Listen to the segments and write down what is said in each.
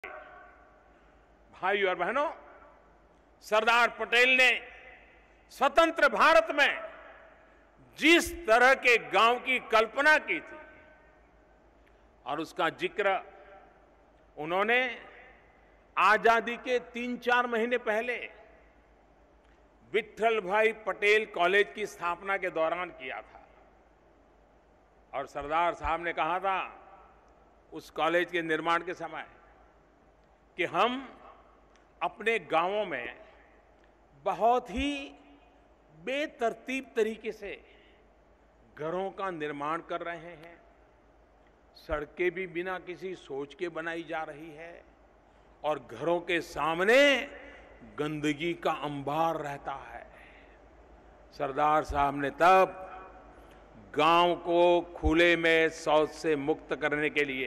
भाइयों और बहनों, सरदार पटेल ने स्वतंत्र भारत में जिस तरह के गांव की कल्पना की थी और उसका जिक्र उन्होंने आजादी के 3-4 महीने पहले विट्ठल भाई पटेल कॉलेज की स्थापना के दौरान किया था। और सरदार साहब ने कहा था उस कॉलेज के निर्माण के समय कि हम अपने गांवों में बहुत ही बेतरतीब तरीके से घरों का निर्माण कर रहे हैं। सड़कें भी बिना किसी सोच के बनाई जा रही है और घरों के सामने गंदगी का अंबार रहता है। सरदार साहब ने तब गांव को खुले में शौच से मुक्त करने के लिए,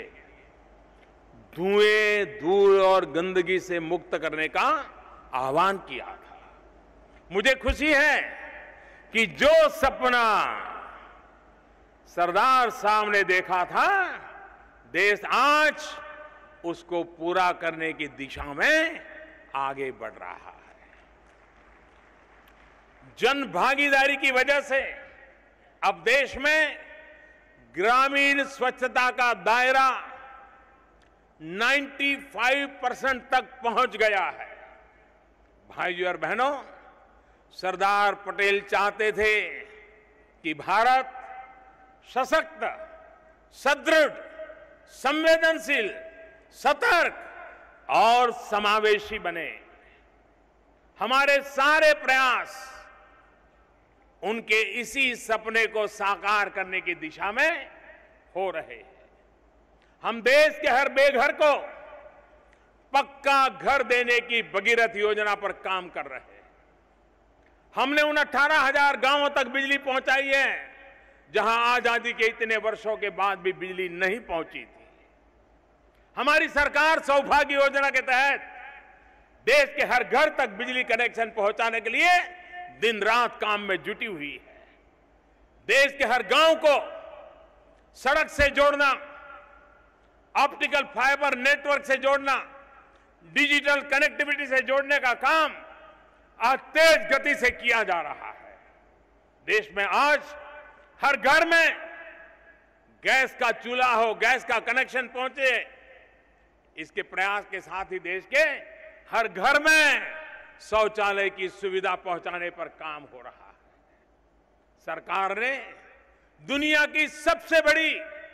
धुएं, धूल और गंदगी से मुक्त करने का आह्वान किया था। मुझे खुशी है कि जो सपना सरदार साहब ने देखा था, देश आज उसको पूरा करने की दिशा में आगे बढ़ रहा है। जन भागीदारी की वजह से अब देश में ग्रामीण स्वच्छता का दायरा 95% तक पहुंच गया है। भाइयों और बहनों, सरदार पटेल चाहते थे कि भारत सशक्त, सुदृढ़, संवेदनशील, सतर्क और समावेशी बने। हमारे सारे प्रयास उनके इसी सपने को साकार करने की दिशा में हो रहे हैं। हम देश के हर बेघर को पक्का घर देने की भगीरथ योजना पर काम कर रहे हैं। हमने उन 18,000 गांवों तक बिजली पहुंचाई है जहां आजादी के इतने वर्षों के बाद भी बिजली नहीं पहुंची थी। हमारी सरकार सौभाग्य योजना के तहत देश के हर घर तक बिजली कनेक्शन पहुंचाने के लिए दिन रात काम में जुटी हुई है। देश के हर गांव को सड़क से जोड़ना, ऑप्टिकल फाइबर नेटवर्क से जोड़ना, डिजिटल कनेक्टिविटी से जोड़ने का काम आज तेज गति से किया जा रहा है। देश में आज हर घर में गैस का चूल्हा हो, गैस का कनेक्शन पहुंचे, इसके प्रयास के साथ ही देश के हर घर में शौचालय की सुविधा पहुंचाने पर काम हो रहा है। सरकार ने दुनिया की सबसे बड़ी,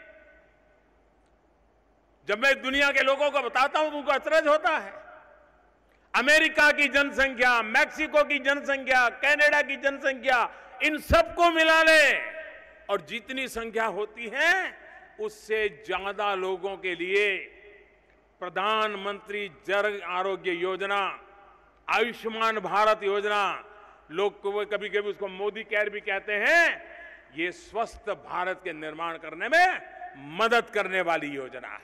जब मैं दुनिया के लोगों को बताता हूं तो उनको अचरज होता है, अमेरिका की जनसंख्या, मैक्सिको की जनसंख्या, कनाडा की जनसंख्या, इन सबको मिला ले और जितनी संख्या होती है उससे ज्यादा लोगों के लिए प्रधानमंत्री जन आरोग्य योजना, आयुष्मान भारत योजना, लोग कभी कभी उसको मोदी केयर भी कहते हैं, ये स्वस्थ भारत के निर्माण करने में मदद करने वाली योजना है।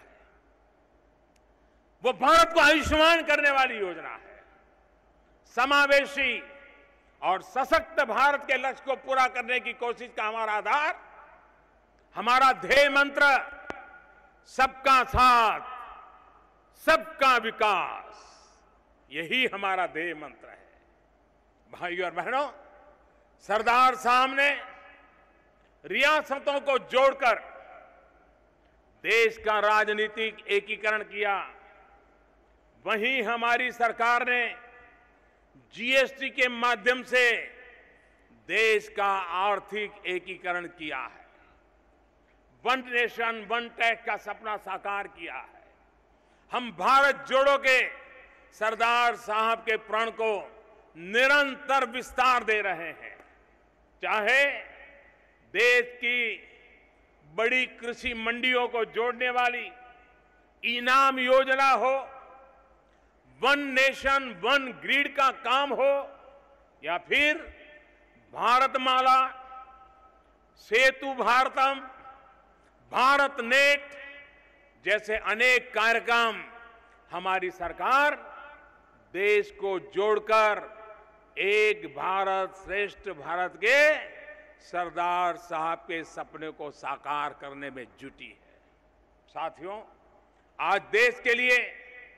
वो भारत को आयुष्मान करने वाली योजना है। समावेशी और सशक्त भारत के लक्ष्य को पूरा करने की कोशिश का हमारा आधार, हमारा ध्येय मंत्र सबका साथ, सबका विकास, यही हमारा ध्येय मंत्र है। भाइयों और बहनों, सरदार साहब ने रियासतों को जोड़कर देश का राजनीतिक एकीकरण किया। वहीं हमारी सरकार ने जीएसटी के माध्यम से देश का आर्थिक एकीकरण किया है। वन नेशन वन टैक्स का सपना साकार किया है। हम भारत जोड़ो के सरदार साहब के प्रण को निरंतर विस्तार दे रहे हैं। चाहे देश की बड़ी कृषि मंडियों को जोड़ने वाली इनाम योजना हो, वन नेशन वन ग्रिड का काम हो, या फिर भारतमाला, सेतु भारतम, भारत नेट जैसे अनेक कार्यक्रम हमारी सरकार देश को जोड़कर एक भारत श्रेष्ठ भारत के सरदार साहब के सपने को साकार करने में जुटी है। साथियों, आज देश के लिए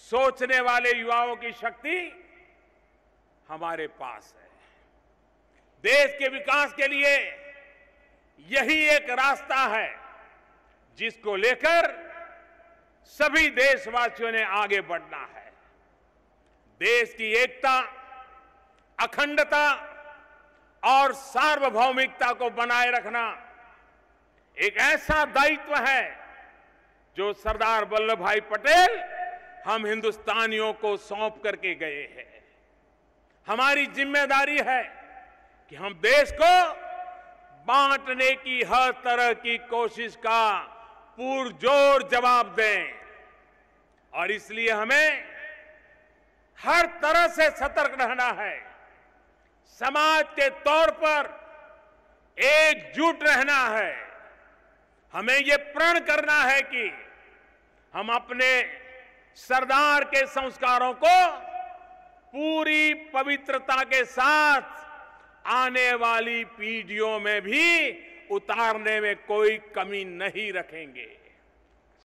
सोचने वाले युवाओं की शक्ति हमारे पास है। देश के विकास के लिए यही एक रास्ता है जिसको लेकर सभी देशवासियों ने आगे बढ़ना है। देश की एकता, अखंडता और सार्वभौमिकता को बनाए रखना एक ऐसा दायित्व है जो सरदार वल्लभ भाई पटेल हम हिंदुस्तानियों को सौंप करके गए हैं। हमारी जिम्मेदारी है कि हम देश को बांटने की हर तरह की कोशिश का पुरजोर जवाब दें और इसलिए हमें हर तरह से सतर्क रहना है। समाज के तौर पर एकजुट रहना है। हमें ये प्रण करना है कि हम अपने सरदार के संस्कारों को पूरी पवित्रता के साथ आने वाली पीढ़ियों में भी उतारने में कोई कमी नहीं रखेंगे।